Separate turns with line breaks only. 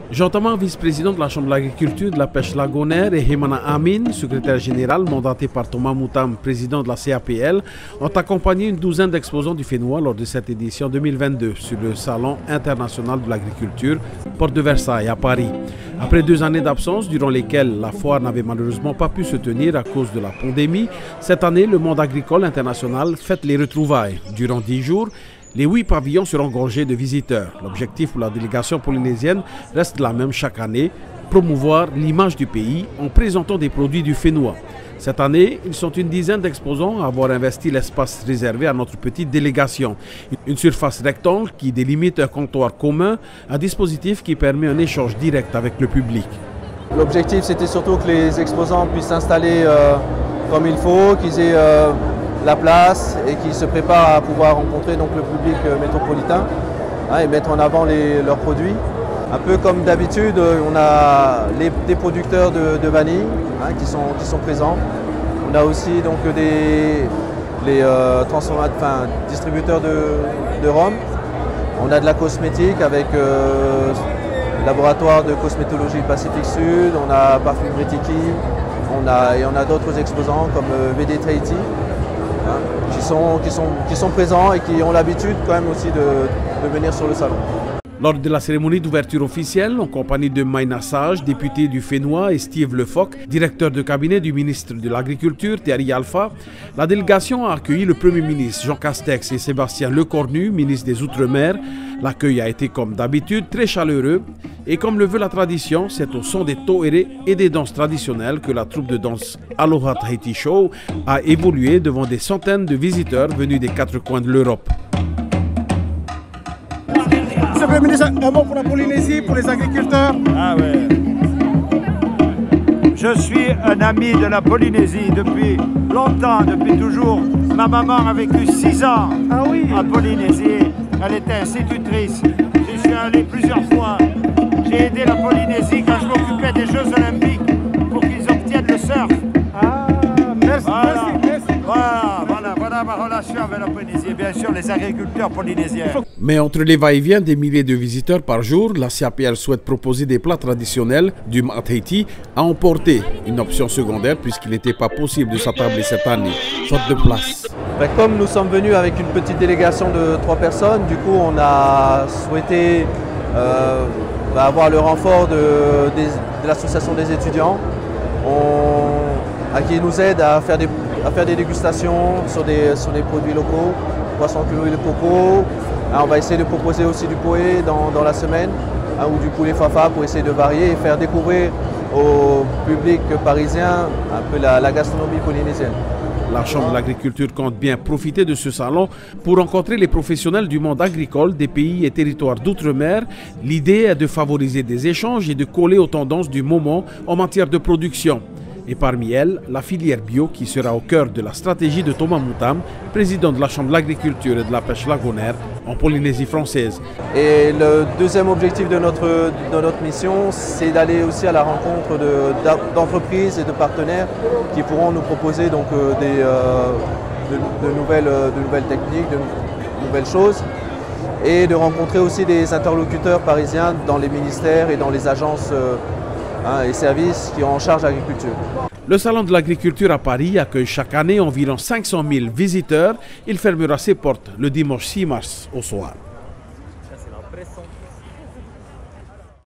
Jean Thomas, vice-président de la Chambre de l'agriculture, de la pêche lagonaire, et Hemana Amin, secrétaire général mandaté par Thomas Moutam, président de la CAPL, ont accompagné une douzaine d'exposants du Fénois lors de cette édition 2022 sur le Salon international de l'agriculture, porte de Versailles à Paris. Après 2 années d'absence, durant lesquelles la foire n'avait malheureusement pas pu se tenir à cause de la pandémie, cette année, le monde agricole international fête les retrouvailles. Durant 10 jours, les 8 pavillons seront gorgés de visiteurs. L'objectif pour la délégation polynésienne reste la même chaque année, promouvoir l'image du pays en présentant des produits du Fénois. Cette année, ils sont une dizaine d'exposants à avoir investi l'espace réservé à notre petite délégation. Une surface rectangle qui délimite un comptoir commun, un dispositif qui permet un échange direct avec le public.
L'objectif, c'était surtout que les exposants puissent s'installer comme il faut, qu'ils aient la place et qui se préparent à pouvoir rencontrer donc, le public métropolitain et mettre en avant leurs produits. Un peu comme d'habitude, on a des producteurs de vanille qui sont présents. On a aussi donc, les distributeurs de rhum. On a de la cosmétique avec le laboratoire de cosmétologie Pacifique Sud, on a Parfumerie Tiki, on a d'autres exposants comme VD Tahiti. Qui sont présents et qui ont l'habitude quand même aussi de venir sur le salon.
Lors de la cérémonie d'ouverture officielle, en compagnie de Maïna Sage, député du Fénois, et Steve Lefoc, directeur de cabinet du ministre de l'Agriculture, Thierry Alpha, la délégation a accueilli le Premier ministre Jean Castex et Sébastien Lecornu, ministre des Outre-mer. L'accueil a été comme d'habitude très chaleureux et comme le veut la tradition, c'est au son des toérés et des danses traditionnelles que la troupe de danse Aloha Tahiti Show a évolué devant des centaines de visiteurs venus des 4 coins de l'Europe.
Monsieur le Premier ministre, un mot pour la Polynésie, pour les agriculteurs.
Ah ouais. Je suis un ami de la Polynésie depuis longtemps, depuis toujours. Ma maman a vécu 6 ans en Polynésie. Elle était institutrice. J'y suis allé plusieurs fois. J'ai aidé la Polynésie quand je m'occupais des Jeux Olympiques pour qu'ils obtiennent le surf.
Ah, merci, merci.
Voilà ma relation avec la Polynésie et bien sûr les agriculteurs polynésiens.
Mais entre les va-et-vient des milliers de visiteurs par jour, la CAPL souhaite proposer des plats traditionnels du Tahiti à emporter, une option secondaire puisqu'il n'était pas possible de s'attabler cette année, faute de place.
Comme nous sommes venus avec une petite délégation de 3 personnes, du coup on a souhaité avoir le renfort de l'association des étudiants qui nous aide à faire des dégustations sur des produits locaux, poissons cru et le coco. On va essayer de proposer aussi du poé dans la semaine ou du poulet fafa pour essayer de varier et faire découvrir au public parisien un peu la gastronomie polynésienne.
La Chambre de l'agriculture compte bien profiter de ce salon pour rencontrer les professionnels du monde agricole des pays et territoires d'outre-mer. L'idée est de favoriser des échanges et de coller aux tendances du moment en matière de production. Et parmi elles, la filière bio qui sera au cœur de la stratégie de Thomas Moutam, président de la Chambre de l'agriculture et de la pêche lagonaire en Polynésie française.
Et le deuxième objectif de notre mission, c'est d'aller aussi à la rencontre d'entreprises et de partenaires qui pourront nous proposer donc, de nouvelles techniques, de nouvelles choses, et de rencontrer aussi des interlocuteurs parisiens dans les ministères et dans les agences et services qui ont en charge l'agriculture.
Le Salon de l'agriculture à Paris accueille chaque année environ 500 000 visiteurs. Il fermera ses portes le dimanche 6 mars au soir.